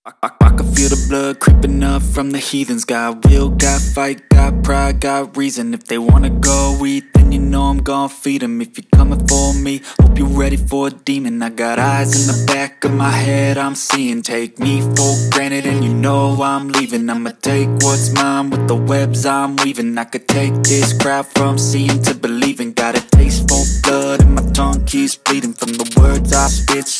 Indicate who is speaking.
Speaker 1: I can feel the blood creeping up from the heathens. Got will, got fight, got pride, got reason. If they wanna go eat, then you know I'm gon' feed them. If you're coming for me, hope you're ready for a demon. I got eyes in the back of my head, I'm seeing. Take me for granted and you know I'm leaving. I'ma take what's mine with the webs I'm weaving. I could take this crowd from seeing to believing. Got a taste for blood and my tongue keeps bleeding from the words I spit.